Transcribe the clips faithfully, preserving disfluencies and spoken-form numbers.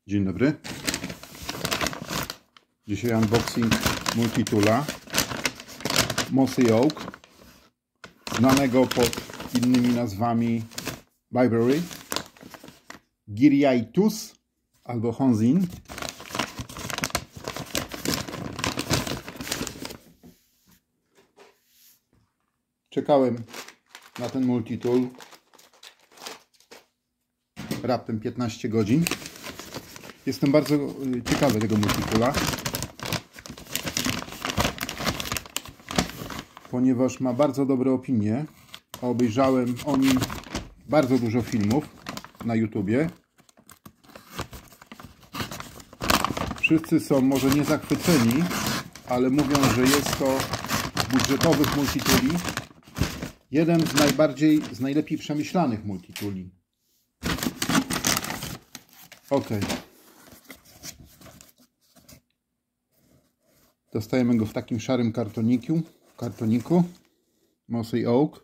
Dzień dobry. Dzisiaj unboxing multitoola Mossy Oak, znanego pod innymi nazwami Library, Gyriatus albo Honzin. Czekałem na ten multitool raptem piętnaście godzin. Jestem bardzo ciekawy tego multitoola, ponieważ ma bardzo dobre opinie. Obejrzałem o nim bardzo dużo filmów na YouTubie. Wszyscy są może nie zachwyceni, ale mówią, że jest to z budżetowych multitooli jeden z najbardziej, z najlepiej przemyślanych multitooli. Ok. Dostajemy go w takim szarym kartoniku, kartoniku Mossy Oak.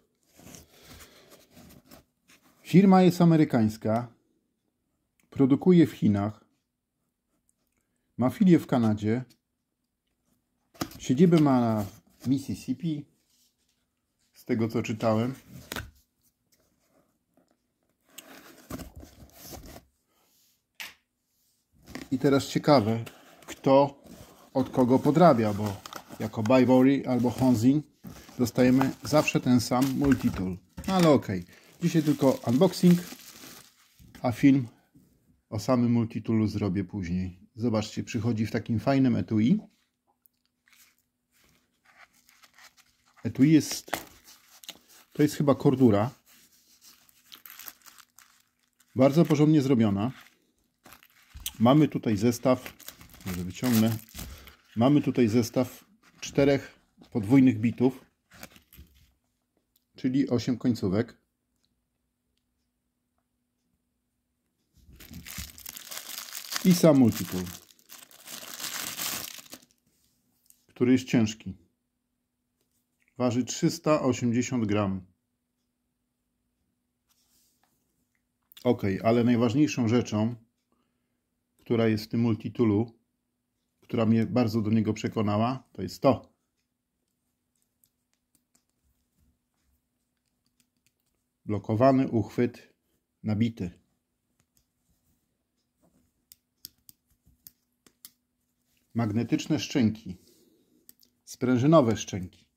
Firma jest amerykańska, produkuje w Chinach, ma filię w Kanadzie, siedzibę ma w Mississippi, z tego co czytałem. I teraz ciekawe, kto od kogo podrabia, bo jako Library albo Honzin dostajemy zawsze ten sam multitool. No ale okej, okay. Dzisiaj tylko unboxing, a film o samym multitoolu zrobię później. Zobaczcie, przychodzi w takim fajnym etui. Etui jest, to jest chyba kordura. Bardzo porządnie zrobiona. Mamy tutaj zestaw, może wyciągnę. Mamy tutaj zestaw czterech podwójnych bitów, czyli osiem końcówek. I sam multitool, który jest ciężki. Waży trzysta osiemdziesiąt gramów. Ok, ale najważniejszą rzeczą, która jest w tym multitoolu, która mnie bardzo do niego przekonała, to jest to. Blokowany uchwyt nabity. Magnetyczne szczęki. Sprężynowe szczęki.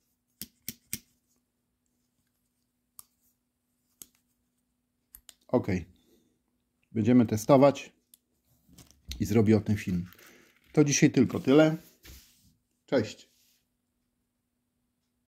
Ok. Będziemy testować i zrobię o tym film. To dzisiaj tylko tyle. Cześć.